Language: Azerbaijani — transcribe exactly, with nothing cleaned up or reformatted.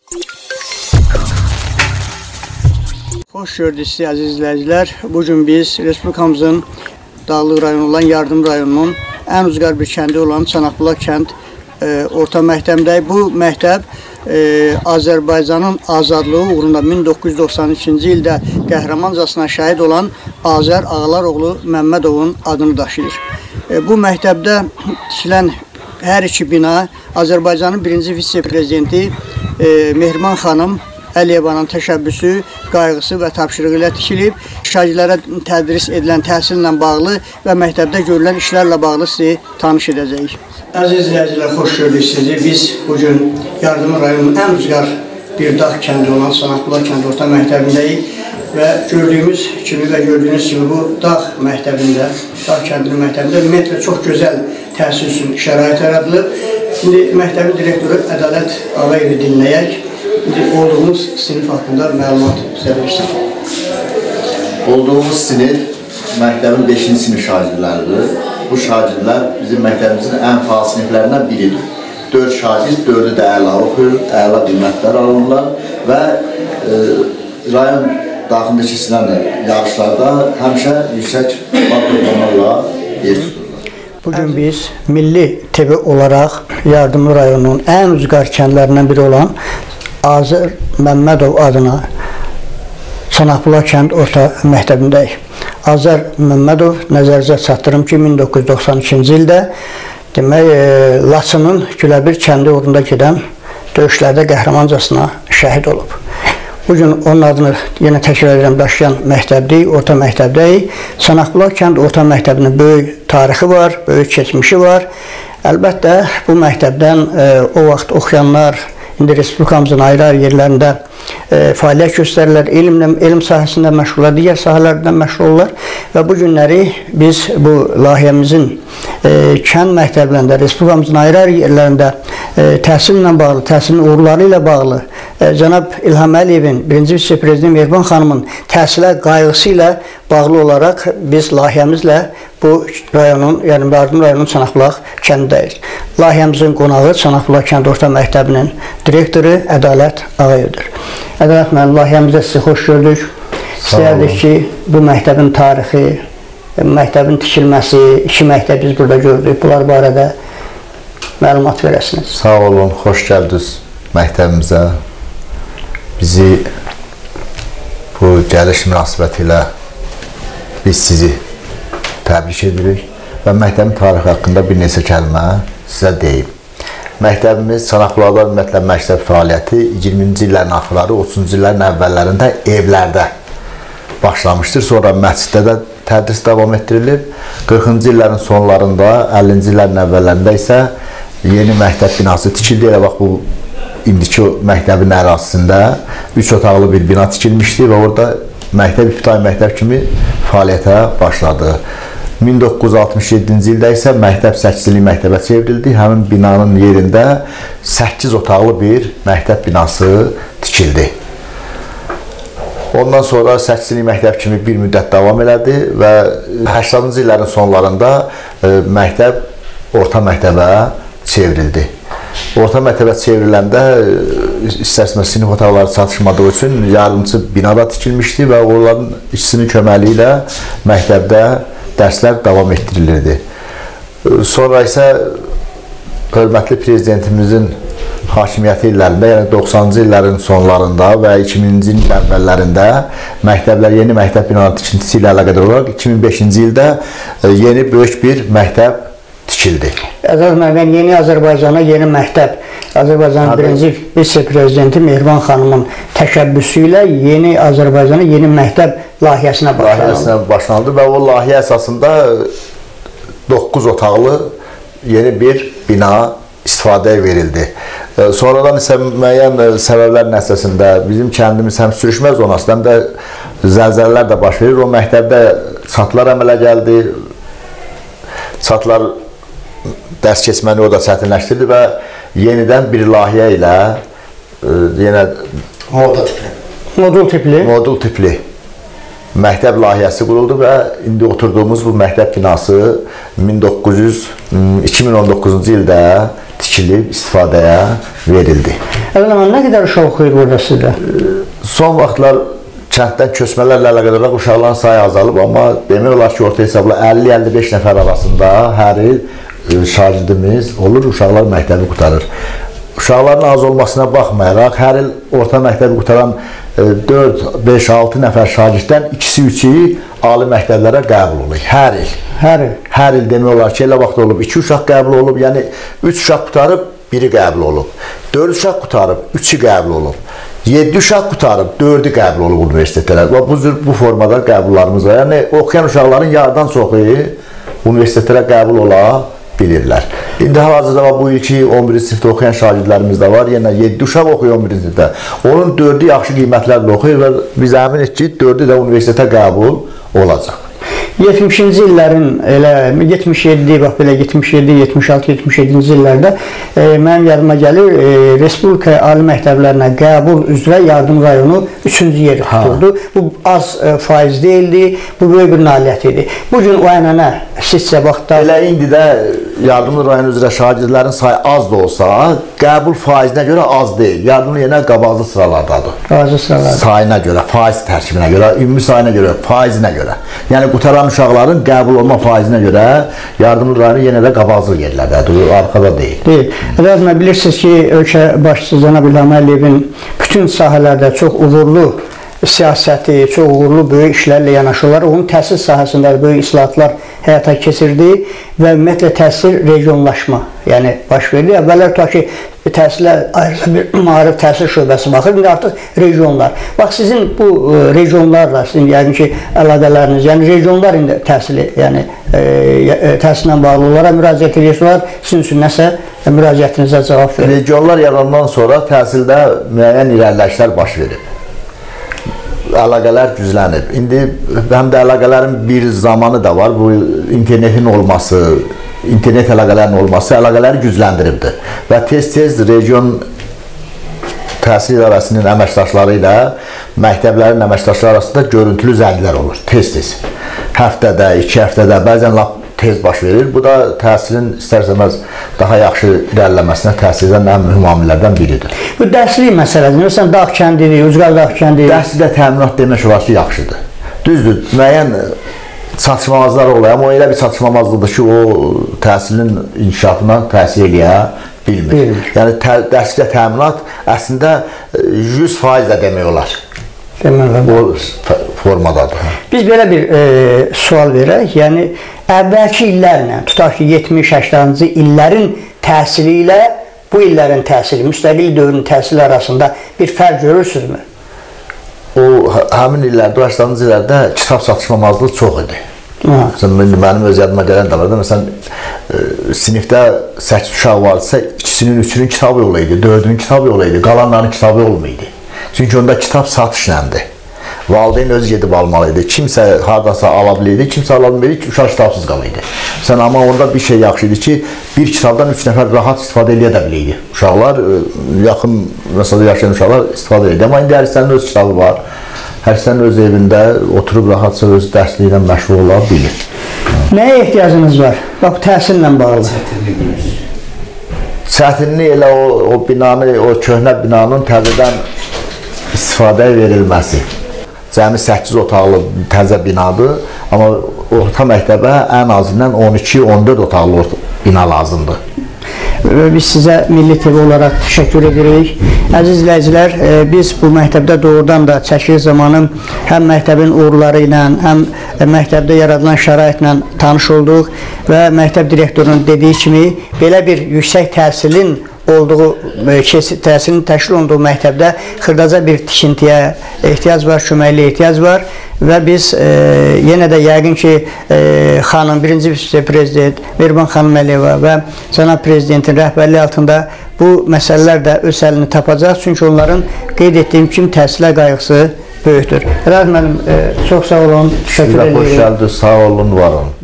Hoş gördük sizi əziz izləyicilər. Bugün biz Respublikamızın Dağlıq rayonu olan Yardım rayonunun ən ucqar bir kəndi olan Çanaqbulaq kənd e, orta məktəbindəyik. Bu məktəb e, Azərbaycanın azadlığı uğrunda min doqquz yüz doxsan ikinci ildə qəhrəmancasına şəhid olan Azər Ağalaroğlu Məmmədovun adını daşıyır. E, bu məktəbdə tikilən hər iki bina Azərbaycanın birinci vitse-prezidenti e, Mehriban xanım Əliyevanın təşəbbüsü, qayğısı və tapşırığı ilə tikilib. Şagirdlərə tədris edilən təhsillə bağlı və məktəbdə görülən işlərlə bağlı sizi tanış edəcəyik. Əziz izləyicilər, xoş gördük sizi. Biz bugün Yardım rayonunun ən ucqar bir dağ kəndi olan Çanaqbulaq kəndi orta məktəbindəyik və gördüyümüz kimi və gördüyünüz kimi bu dağ məktəbində, dağ kəndinin məktəbində ümumiyyətlə çox gözəl təhsil üçün şərait yaradılıb. Şimdi məktəbin direktoru Ədalət Ağayevi dinləyək. Olduğumuz sinif haqqında məlumat bizə verirsən. Olduğumuz sinif məktəbin beşinci sinif şagirdləridir. Bu şagirdlər bizim məktəbimizin ən faal siniflərindən biridir. dörd şagird, dördü də əla oxuyur, əla qiymətlər alırlar və e, rayon daxilində keçirilən yarışlarda həmişə yüksək bal toplalarla yer tuturlar. Bugün biz milli təbii olaraq Yardım rayonunun ən ucqar kəndlərindən biri olan Azər Məmmədov adına Çanaqbulaq kənd orta məktəbindəyik. Azər Məmmədov nəzərinizə çatdırım ki, min doqquz yüz doxsan ikinci ildə demək, e, Laçının Güləbir kəndi uğrunda gedən döyüşlərdə qəhrəmancasına şəhid olub. Bugün onun adını yenə təkrar edirəm, daşıyan məktəbdəyik, orta məktəbdəyik. Çanaqbulaq kənd orta məktəbinin böyük tarixi var, böyük keçmişi var. Əlbəttə, bu məktəbdən e, o vaxt oxuyanlar İndi Respublikamızın ayrı-ayrı yerlərində e, fəaliyyət göstərirlər, elmlə, elm sahəsində məşğullar, digər sahələrdən məşğul olurlar və bu günləri biz bu layihəmizin e, kənd məktəblərində, Respublikamızın ayrı-ayrı yerlərində e, təhsillə bağlı, təhsilin uğurları ilə bağlı e, cənab İlham Əliyevin, birinci vitse-prezident Mehriban xanımın təhsilə qayğısı ilə bağlı olaraq biz layihəmizlə bu rayonun, yəni Yardım rayonunun Çanaqbulaq kəndindəyik. Layihəmizin qonağı Çanaqbulaq kənd orta məktəbinin direktoru Ədalət Ağayevdir. Ədalət müəllim, layihəmizdə sizi xoş gördük. İstəyərdik ki, bu məktəbin tarixi, məktəbin tikilməsi, iki məktəb biz burada gördük. Bunlar barədə məlumat verəsiniz. Sağ olun, xoş gəldiniz məktəbimizə. Bizi bu gəliş münasibəti ilə biz sizi təbrik edirik və məktəbin tarixi haqqında bir neçə kəlmə sizə deyim. Məktəbimiz Çanaqbulaqda ümumiyyətlə məktəb fəaliyyəti iyirminci illərin axırları, otuzuncu illərin əvvəllərində evlərdə başlamışdır. Sonra məsciddə də tədris davam etdirilib. qırxıncı illərin sonlarında, əllinci illərin əvvəllərində isə yeni məktəb binası tikildi. Elə bax, bu indiki məktəbin ərazisində üç otaqlı bir bina tikilmişdi və orada məktəb ibtidai məktəb kimi fəaliyyətə başladı. min doqquz yüz altmış yeddinci ildə isə məktəb səkkiz illik məktəbə çevrildi. Həmin binanın yerində səkkiz otaqlı bir məktəb binası tikildi. Ondan sonra səkkiz illik məktəb kimi bir müddət davam elədi və səksəninci illərin sonlarında e, məktəb orta məktəbə çevrildi. Orta məktəbə çevriləndə istərsiniz sinif otaqları çatışmadığı üçün yardımçı binada tikilmişdi və onların ikisinin köməliyi ilə məktəbdə dərslər davam etdirilirdi. Sonra isə hörmətli prezidentimizin hakimiyyəti illərində, yəni doxsanıncı illərin sonlarında və iki minci ilin əvvəllərində məktəblər, yeni məktəb binaları tikintisi ilə əlaqədar olaraq iki min beşinci ildə yeni böyük bir məktəb tikildi. Əzərbaycan, yeni Azərbaycana yeni məktəb, Azərbaycanın birinci vitse-prezidenti Mehriban xanımın təşəbbüsü ilə yeni Azərbaycana yeni məktəb layihəsinə başlanıldı. başlanıldı və o layihə əsasında doqquz otaqlı yeni bir bina istifadəyə verildi. Sonradan isə müəyyən səbəblər nəticəsində bizim kəndimiz həm sürüşmə zonası, həm də zəlzələlər də baş verir. O məktəbdə çatılar əmələ gəldi. Çatılar dərs keçməni orada çətinləşdirdi və yenidən bir layihə ilə yenə modul tipli modul tipli məktəb layihəsi quruldu və indi oturduğumuz bu məktəb binası iki min on doqquzuncu ildə tikilib istifadəyə verildi. Əvvələn, nə qədər uşaq oxuyur burada sizdə? Son vaxtlar kənddən köçmələrlə əlaqədar olaraq uşaqların sayı azalıb, amma demək olar ki, orta hesabla əlli əlli beş nəfər arasında hər il şagirdimiz olur, uşaqlar məktəbi qutarır. Uşaqların az olmasına baxmayaraq, hər il orta məktəbi qutaran dörd, beş, altı nəfər şagirddən ikisi, üçü ali məktəblərə qəbul olur. Hər il. Hər il. Hər il demək olar ki, elə vaxt olub, iki uşaq qəbul olub, yəni üç uşaq qutarıb, biri qəbul olub. Dörd uşaq qutarıb, üçü qəbul olub. yeddi uşaq qutarıb, dördü qəbul olub universitetlərə. Bu, bu formada qəbullarımız var. Yəni, oxuyan uşaqların yarıdan çoxu universitetlərə qəbul ola bilirlər. İndi hal-hazırda bu ilki on birinci sinifdə oxuyan şagirdlərimiz də var. Yəni, yeddi uşaq oxuyor on birinci sinifdə. Onun dördü yaxşı qiymətlərlə oxuyur və biz əminik ki, dördü də universitetə qəbul olacaq. yetmişinci illərin, elə yetmiş yeddi, bax belə yetmiş yeddi, yetmiş altı, yetmiş yeddinci illərdə e, mənim yadıma gəlir, e, Respublika ali məktəblərinə qəbul üzrə Yardım rayonu üçüncü yeri tuturdu. Bu az e, faiz deyildi, bu böyük bir nailiyyət idi. Bugün o ənənə sizcə vaxtda... Elə indi də Yardım rayonu üzrə şagirdlərin sayı az da olsa, qəbul faizinə görə az deyil. Yardım yenə qabaqlı sıralardadır. Qabaqlı sıralardadır. Sayına görə, faiz tərkibinə görə, ümumi sayına görə, faizinə görə. Yəni, qutaran uşaqların qəbul olma faizinə görə Yardımlı rayonu yenə də qabaqlı yerlərdədir, arxada deyil. Deyil. Rəzmə, bilirsiniz ki, ölkə başçısı Cənab İlham Əliyevin bütün sahələrdə çox uğurlu siyasəti, çox uğurlu böyük işlərlə yanaşırlar. Onun təhsil sahəsində böyük islahatlar həyata keçirdi və ümumiyyətlə təhsil regionlaşma yəni baş verdi. Əvvəllər tutaq ki, təhsilə ayrıca bir maarif təhsil şöbəsi baxır, indi artıq regionlar. Bax, sizin bu regionlarla, sizin yəqin ki, əlaqələriniz, yəni regionlar indi təhsili, yəni e, təhsillə bağlı olaraq müraciət edirsiniz, sizin üçün nəsə müraciətinizə cavab verir. Regionlar yaranan sonra təhsildə müəyyən irəliləyişlər baş verib. Əlaqələr güclənib. İndi həm də əlaqələrin bir zamanı da var. Bu internetin olması, internet əlaqələrinin olması əlaqələri gücləndiribdir. Və tez-tez region təhsil idarəsinin əməkdaşları ilə məktəblərin əməkdaşları arasında görüntülü zənglər olur. Tez-tez. Həftədə, iki həftədə, bəzən lap tez baş verir. Bu da təhsilin istərsəməz daha yaxşı irəliləməsinə təsir edən ən mühüm amillərdən biridir. Bu dərslik məsələdir. Məsələn, Dağ kəndidir, Ucqar Dağ kəndidir. Dərslikdə təminat demək olar ki, yaxşıdır. Düzdür, müəyyən çatışmamazlar olur. Amma elə bir çatışmamazlıqdır ki, o təhsilin inkişafına təsir eləyə bilmir. bilmir. Yəni, dərslikdə təminat əslində yüz faiz də demək olar. Demək o formadadır. Biz belə bir e, sual verək. Yəni, əvvəlki illərlə, tutaq ki, yetmiş səksəninci illərin təhsili ilə bu illərin təhsili, müstəqil dövrün təhsili arasında bir fərq görürsünüzmü? O, həmin illərdə, o səksəninci illərdə kitab çatışmamazlığı çox idi. Məsələn, mənim öz yadıma gələn də var da, məsələn, e, sinifdə səkkiz uşaq varsa, ikisinin, üçünün kitabı yolu idi, dördünün kitabı yolu idi, qalanların kitabı olmaydı. Çünki onda kitab satışlandı. Valideyn özü gedib almalıydı. Kimsə haradasa ala bilirdi, kimsə ala bilmirdi, uşaq kitabsız qalıydı. Sən amma orada bir şey yaxşı idi ki, bir kitabdan üç nəfər rahat istifadə eləyə də bilirdi. Uşaqlar, yaxın məsələn yaşayan uşaqlar istifadə edirdi. Amma indi hərsənin öz kitabı var. Hərsənin öz evində oturub rahatca öz dərsliyi ilə məşğul ola bilir. Nəyə ehtiyacınız var? Bax, təhsillə bağlı. Çətinlik elə o, o binanı, o köhnə binanın təzədən istifadəyə verilməsi. Cəmi səkkiz otaqlı təzə binadır, amma orta məktəbə ən azından on iki on dörd otaqlı bina lazımdır. Biz sizə Milli T V olaraq təşəkkür edirik. Əziz izləyicilər, biz bu məktəbdə doğrudan da çəkiliş zamanı həm məktəbin uğurları ilə, həm məktəbdə yaradılan şəraitlə tanış olduq və məktəb direktorunun dediyi kimi belə bir yüksək təhsilin olduğu, təhsilin təşkil olunduğu məktəbdə xırdaca bir tikintiyə ehtiyac var, köməkliyə ehtiyac var və biz e, yenə də yəqin ki, e, xanım, birinci vitse-prezident Mehriban xanım Əliyeva və cənab prezidentin rəhbərliyi altında bu məsələlər də öz əlini tapacaq. Çünki onların qeyd etdiyim kimi təhsilə qayğısı böyükdür. Rəz müəllim, e, çox sağ olun, təşəkkür edirəm. Sizə xoş gəldiniz, sağ olun, var olun.